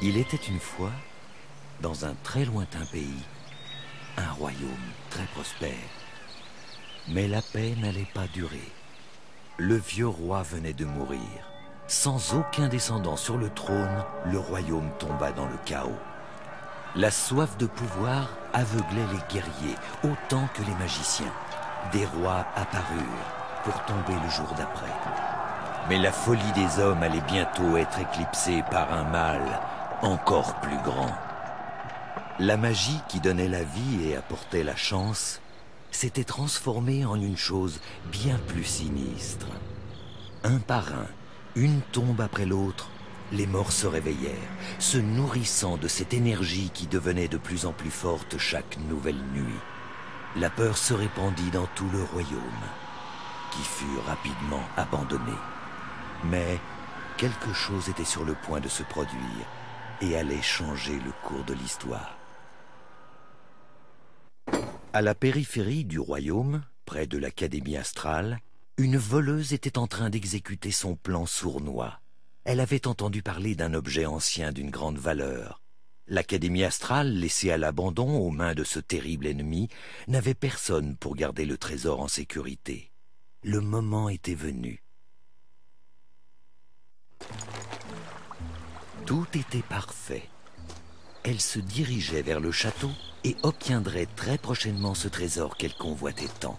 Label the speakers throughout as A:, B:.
A: Il était une fois, dans un très lointain pays, un royaume très prospère. Mais la paix n'allait pas durer. Le vieux roi venait de mourir. Sans aucun descendant sur le trône, le royaume tomba dans le chaos. La soif de pouvoir aveuglait les guerriers autant que les magiciens. Des rois apparurent pour tomber le jour d'après. Mais la folie des hommes allait bientôt être éclipsée par un mal encore plus grand. La magie qui donnait la vie et apportait la chance s'était transformée en une chose bien plus sinistre. Un par un, une tombe après l'autre, les morts se réveillèrent, se nourrissant de cette énergie qui devenait de plus en plus forte chaque nouvelle nuit. La peur se répandit dans tout le royaume, qui fut rapidement abandonné. Mais quelque chose était sur le point de se produire et allait changer le cours de l'histoire. À la périphérie du royaume, près de l'Académie astrale, une voleuse était en train d'exécuter son plan sournois. Elle avait entendu parler d'un objet ancien d'une grande valeur. L'Académie astrale, laissée à l'abandon aux mains de ce terrible ennemi, n'avait personne pour garder le trésor en sécurité. Le moment était venu. Tout était parfait. Elle se dirigeait vers le château et obtiendrait très prochainement ce trésor qu'elle convoitait tant.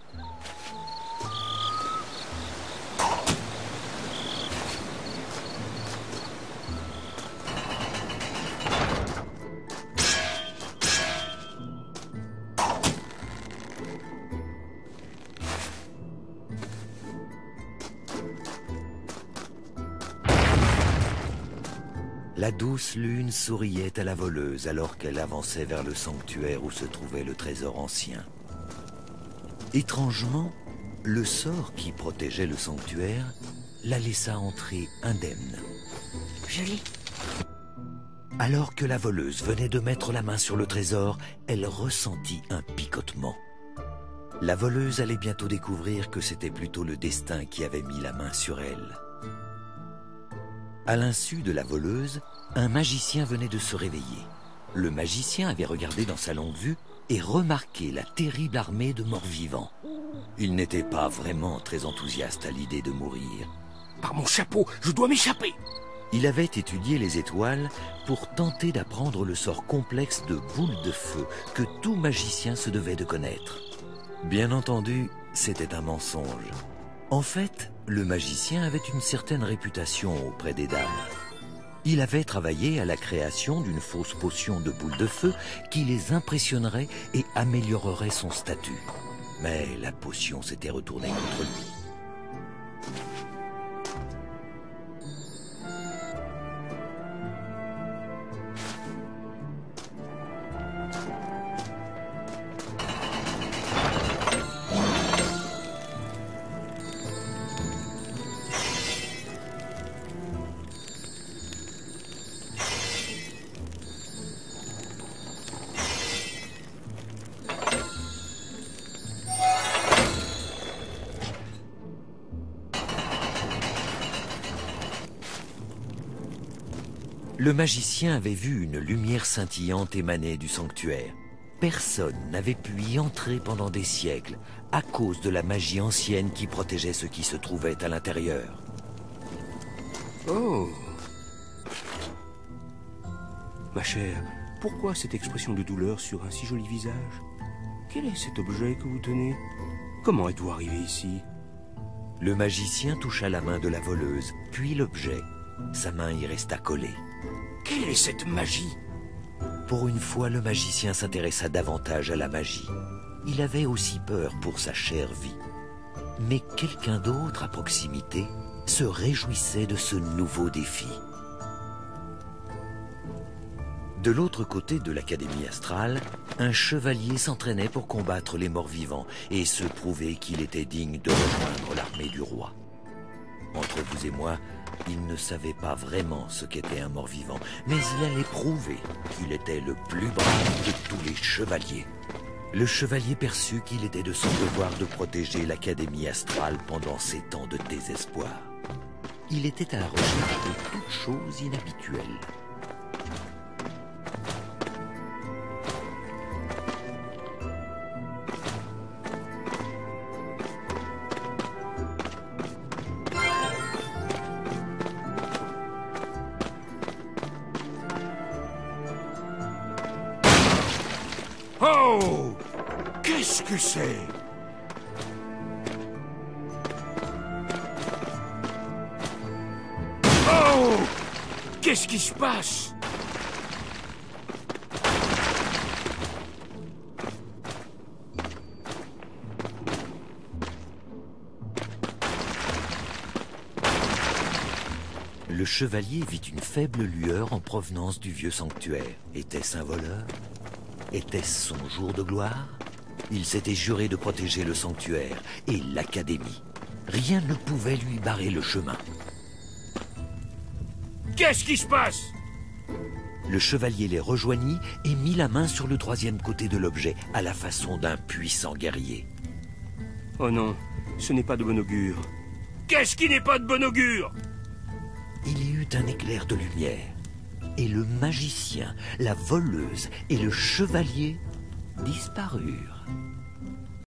A: La douce lune souriait à la voleuse alors qu'elle avançait vers le sanctuaire où se trouvait le trésor ancien. Étrangement, le sort qui protégeait le sanctuaire la laissa entrer indemne.
B: Joli.
A: Alors que la voleuse venait de mettre la main sur le trésor, elle ressentit un picotement. La voleuse allait bientôt découvrir que c'était plutôt le destin qui avait mis la main sur elle. À l'insu de la voleuse, un magicien venait de se réveiller. Le magicien avait regardé dans sa longue vue et remarqué la terrible armée de morts-vivants. Il n'était pas vraiment très enthousiaste à l'idée de mourir.
C: Par mon chapeau, je dois m'échapper!
A: Il avait étudié les étoiles pour tenter d'apprendre le sort complexe de boule de feu que tout magicien se devait de connaître. Bien entendu, c'était un mensonge. En fait, le magicien avait une certaine réputation auprès des dames. Il avait travaillé à la création d'une fausse potion de boule de feu qui les impressionnerait et améliorerait son statut. Mais la potion s'était retournée contre lui. Le magicien avait vu une lumière scintillante émaner du sanctuaire. Personne n'avait pu y entrer pendant des siècles à cause de la magie ancienne qui protégeait ce qui se trouvait à l'intérieur.
C: Oh! Ma chère, pourquoi cette expression de douleur sur un si joli visage? Quel est cet objet que vous tenez? Comment êtes-vous arrivé ici?
A: Le magicien toucha la main de la voleuse, puis l'objet. Sa main y resta collée.
C: Quelle est cette magie?
A: Pour une fois, le magicien s'intéressa davantage à la magie. Il avait aussi peur pour sa chère vie. Mais quelqu'un d'autre à proximité se réjouissait de ce nouveau défi. De l'autre côté de l'Académie astrale, un chevalier s'entraînait pour combattre les morts-vivants et se prouver qu'il était digne de rejoindre l'armée du roi. Entre vous et moi, il ne savait pas vraiment ce qu'était un mort-vivant, mais il allait prouver qu'il était le plus brave de tous les chevaliers. Le chevalier perçut qu'il était de son devoir de protéger l'Académie astrale pendant ces temps de désespoir. Il était à la recherche de toute chose inhabituelle.
C: Oh! Qu'est-ce que c'est? Oh! Qu'est-ce qui se passe?
A: Le chevalier vit une faible lueur en provenance du vieux sanctuaire. Était-ce un voleur? Était-ce son jour de gloire? Il s'était juré de protéger le sanctuaire et l'académie. Rien ne pouvait lui barrer le chemin.
C: Qu'est-ce qui se passe?
A: Le chevalier les rejoignit et mit la main sur le troisième côté de l'objet, à la façon d'un puissant guerrier.
C: Oh non, ce n'est pas de bon augure. Qu'est-ce qui n'est pas de bon augure?
A: Il y eut un éclair de lumière, et le magicien, la voleuse et le chevalier disparurent.